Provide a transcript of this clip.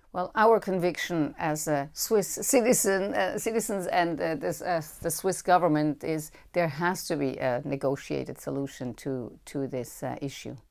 Well, our conviction as a Swiss citizens and the Swiss government is there has to be a negotiated solution to this issue.